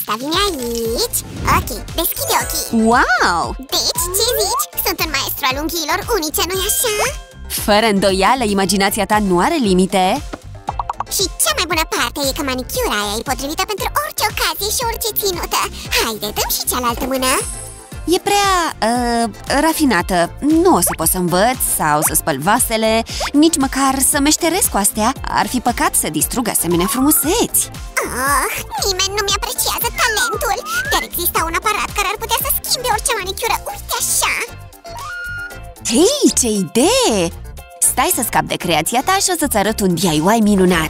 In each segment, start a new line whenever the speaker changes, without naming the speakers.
Asta vine aici. Ok, deschide ochii.
Wow!
Deci, ce zici? Sunt un maestru al unghiilor unice, nu-i așa?
Fără îndoială, imaginația ta nu are limite.
Și cea mai bună parte e că manicura aia e potrivită pentru orice ocazie și orice ținută. Haide, dăm și cealaltă mână.
E prea rafinată. Nu o să pot să învăț sau să spăl vasele, nici măcar să meșteresc cu astea. Ar fi păcat să distrug asemenea frumuseți.
Nimeni nu mi-apreciază talentul. Dar exista un aparat care ar putea să schimbe orice manicură. Uite așa.
Hei, ce idee! Stai să scap de creația ta și o să-ți arăt un DIY minunat.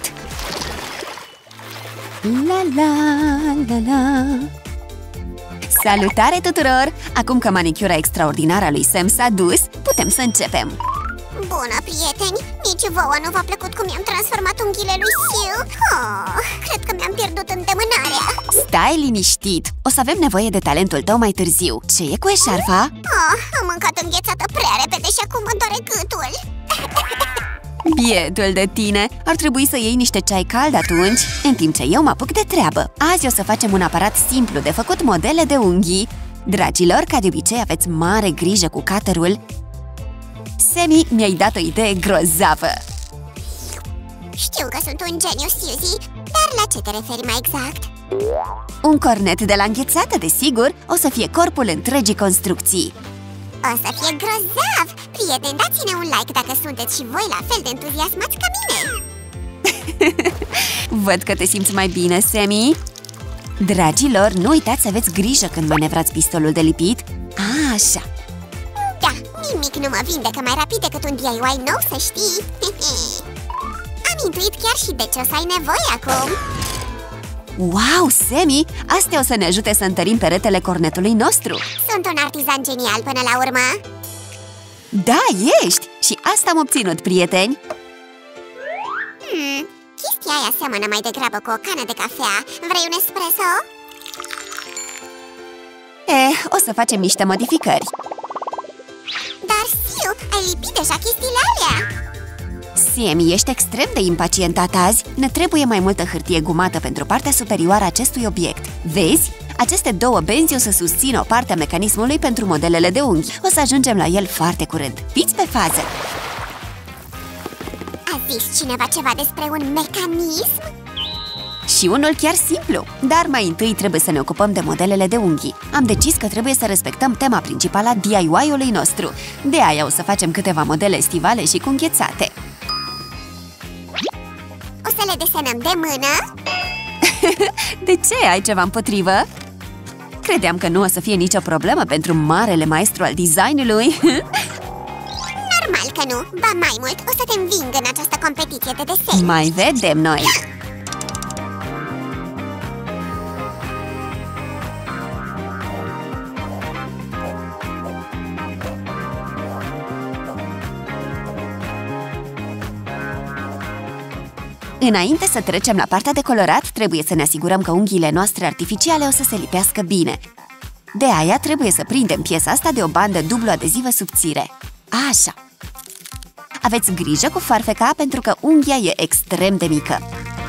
La la la la. Salutare tuturor! Acum că manicura extraordinară a lui Sam s-a dus, putem să începem!
Bună, prieteni! Nici vouă nu v-a plăcut cum i-am transformat unghiile lui Sue? Cred că mi-am pierdut îndemânarea!
Stai liniștit! O să avem nevoie de talentul tău mai târziu. Ce e cu eșarfa?
Am mâncat înghețată prea repede și acum îmi doare gâtul!
Bietul de tine! Ar trebui să iei niște ceai cald atunci, în timp ce eu mă apuc de treabă. Azi o să facem un aparat simplu de făcut modele de unghii. Dragilor, ca de obicei aveți mare grijă cu cutterul. Sammy, mi-ai dat o idee grozavă!
Știu că sunt un geniu, Suzy, dar la ce te referi mai exact?
Un cornet de la înghețată, desigur, o să fie corpul întregii construcții.
O să fie grozav! Prieteni, dați-ne un like dacă sunteți și voi la fel de entuziasmați ca mine!
Văd că te simți mai bine, Sammy. Dragilor, nu uitați să aveți grijă când manevrați pistolul de lipit. Așa.
Da, nimic nu mă vindecă mai rapid decât un DIY nou, să știi! Am intuit chiar și de ce o să ai nevoie acum!
Wow, Sammy! Astea o să ne ajute să întărim peretele cornetului nostru!
Sunt un artizan genial până la urmă!
Da, ești! Și asta am obținut, prieteni!
Chestia aia seamănă mai degrabă cu o cană de cafea. Vrei un espresso?
O să facem niște modificări.
Dar, Sue, ai lipit deja chestiile alea!
Sammy, ești extrem de impacientat azi. Ne trebuie mai multă hârtie gumată pentru partea superioară a acestui obiect. Vezi? Aceste două benzi o să susțină o parte a mecanismului pentru modelele de unghi. O să ajungem la el foarte curând. Fiți pe fază!
A zis cineva ceva despre un mecanism?
Și unul chiar simplu. Dar mai întâi trebuie să ne ocupăm de modelele de unghii. Am decis că trebuie să respectăm tema principală a DIY-ului nostru. De aia o să facem câteva modele estivale și cu înghețate.
O să le desenăm de mână?
De ce? Ai ceva împotrivă? Credeam că nu o să fie nicio problemă pentru marele maestru al designului.
Normal că nu, ba mai mult, o să te înving în această competiție de desen.
Mai vedem noi! Înainte să trecem la partea de colorat, trebuie să ne asigurăm că unghiile noastre artificiale o să se lipească bine. De aia trebuie să prindem piesa asta de o bandă dublu adezivă subțire. Așa! Aveți grijă cu farfeca pentru că unghia e extrem de mică.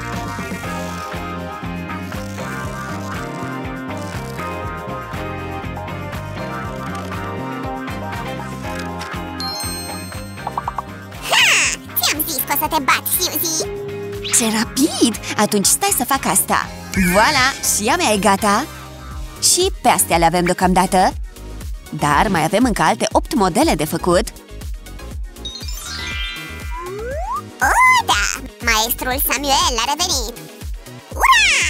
Ți-am zis că o să te bat, Suzy!
Ce rapid! Atunci stai să fac asta! Voilà! Și a mea e gata! Și pe astea le avem deocamdată. Dar mai avem încă alte 8 modele de făcut.
Oh, da! Maestrul Samuel a revenit! Ura!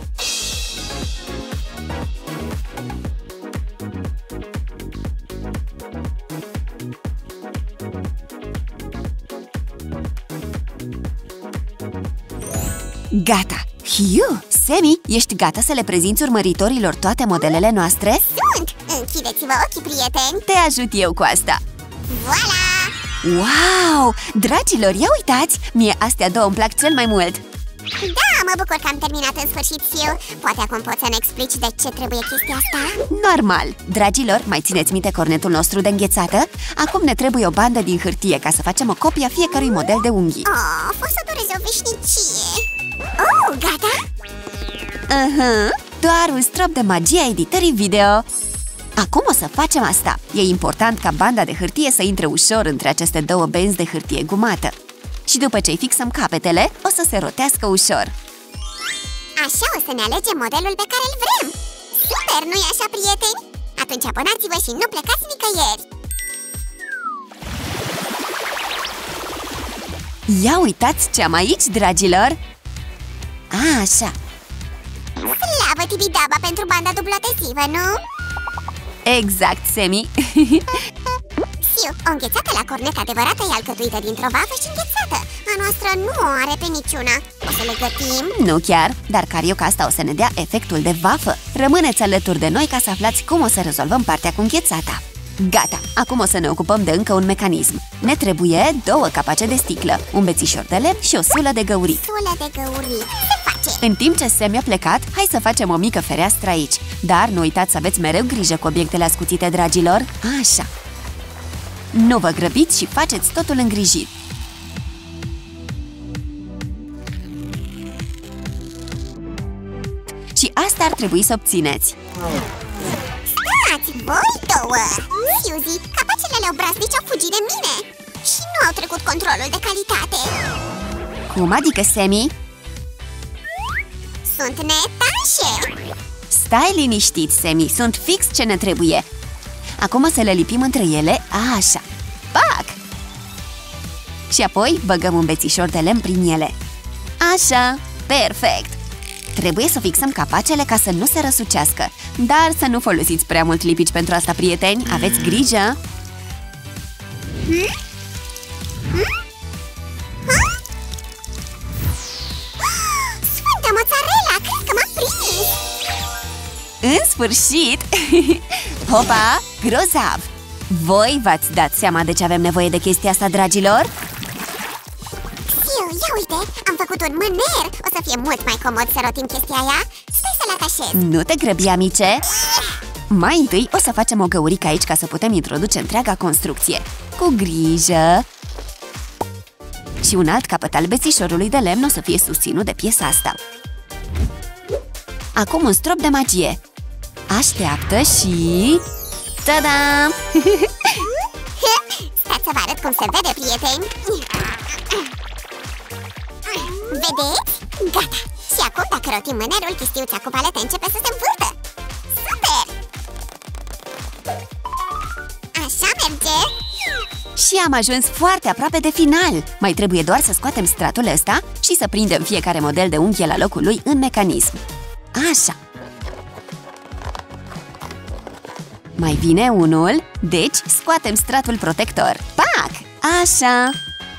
Gata! Hiu! Sammy, ești gata să le prezinți urmăritorilor toate modelele noastre?
Sunt! Închideți-vă ochii, prieteni!
Te ajut eu cu asta!
Voilà!
Wow! Dragilor, ia uitați! Mie astea două îmi plac cel mai mult!
Da, mă bucur că am terminat în sfârșit, Sue. Poate acum poți să ne explici de ce trebuie chestia asta?
Normal! Dragilor, mai țineți minte cornetul nostru de înghețată? Acum ne trebuie o bandă din hârtie ca să facem o copie a fiecărui model de unghii.
Oh, o să dureze o veșnicie! Oh, gata?
Doar un strop de magia editării video! Acum o să facem asta! E important ca banda de hârtie să intre ușor între aceste două benzi de hârtie gumată. Și după ce îi fixăm capetele, o să se rotească ușor.
Așa o să ne alegem modelul pe care îl vrem! Super, nu-i așa, prieteni? Atunci abonați-vă și nu plecați nicăieri!
Ia uitați ce am aici, dragilor! Așa!
Slavă tibidaba pentru banda dublu-adezivă, nu?
Exact, Semi!
Siu, o înghețată la cornet adevărată e alcătuită dintr-o vafă și înghețată. A noastră nu o are pe niciuna. O să le gătim?
Nu chiar, dar carioca asta o să ne dea efectul de vafă. Rămâneți alături de noi ca să aflați cum o să rezolvăm partea cu înghețata. Gata! Acum o să ne ocupăm de încă un mecanism. Ne trebuie 2 capace de sticlă, un bețișor de lemn și o sulă de găurit.
Sulă de găurit, se face!
În timp ce Semi a plecat, hai să facem o mică fereastră aici. Dar nu uitați să aveți mereu grijă cu obiectele ascuțite, dragilor. Așa! Nu vă grăbiți și faceți totul îngrijit. Și asta ar trebui să obțineți.
Stați, voi două! Suzy, capacele obraznici au fugit de mine și nu au trecut controlul de calitate.
Cum adică, Semi?
Sunt neetanșe!
Stai liniștit, Semi, sunt fix ce ne trebuie. Acum o să le lipim între ele, așa. Pac! Și apoi băgăm un bețișor de lemn prin ele. Așa, perfect! Trebuie să fixăm capacele ca să nu se răsucească. Dar să nu folosiți prea mult lipici pentru asta, prieteni. Aveți grijă!
Sfântă mozzarella, cred că m-am prins!
În sfârșit! Hopa! Grozav! Voi v-ați dat seama de ce avem nevoie de chestia asta, dragilor?
Ia uite, am făcut un mâner! O să fie mult mai comod să rotim chestia aia. Stai să-l atașez!
Nu te grăbi, amice! Mai întâi o să facem o găurică aici ca să putem introduce întreaga construcție. Cu grijă! Și un alt capăt al bețișorului de lemn o să fie susținut de piesa asta. Acum un strop de magie. Așteaptă și... Ta-da!
Stați să vă arăt cum se vede, prieteni! Vedeți? Gata! Și acum, dacă rotim mânerul, chistiuța cu palete începe să se învârtă! Super! Așa merge!
Și am ajuns foarte aproape de final! Mai trebuie doar să scoatem stratul ăsta și să prindem fiecare model de unghie la locul lui în mecanism. Așa! Mai vine unul, deci scoatem stratul protector. Pac! Așa!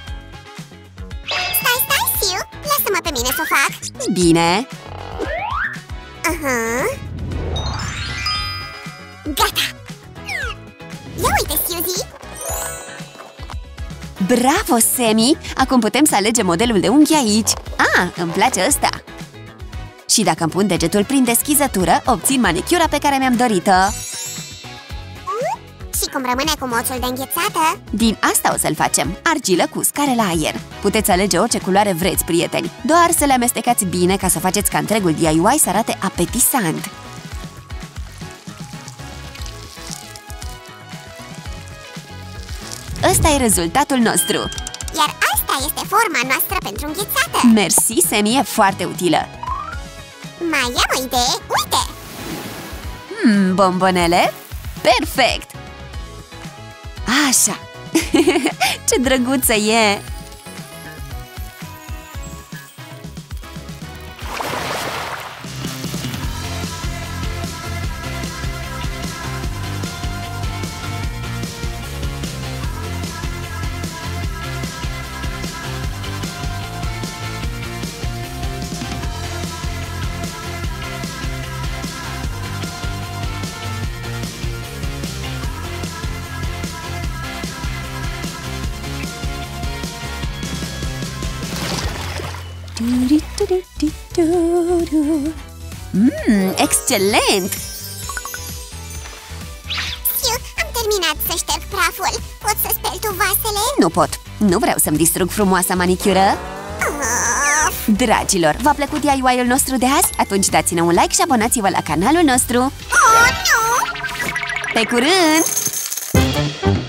Stai, Siu! Lasă-mă pe mine să o fac!
Bine!
Aha! Gata! Ia uite, Suzy!
Bravo, Semi! Acum putem să alegem modelul de unghi aici. Îmi place ăsta! Și dacă îmi pun degetul prin deschizătură, obțin manicura pe care mi-am dorit-o.
Și cum rămâne cu moțul de înghețată?
Din asta o să-l facem, argilă cu uscare la aer. Puteți alege orice culoare vreți, prieteni. Doar să le amestecați bine ca să faceți ca întregul DIY să arate apetisant. Ăsta e rezultatul nostru.
Iar asta este forma noastră pentru înghețată.
Mersi, Semi, e foarte utilă.
Mai am o idee, uite!
Bombonele? Perfect! Așa! Ce drăguță e! Excelent!
Am terminat să șterg praful. Pot să speli tu vasele?
Nu pot. Nu vreau să-mi distrug frumoasa manicură. Dragilor, v-a plăcut DIY-ul nostru de azi? Atunci dați-ne un like și abonați-vă la canalul nostru!
Oh, nu!
Pe curând!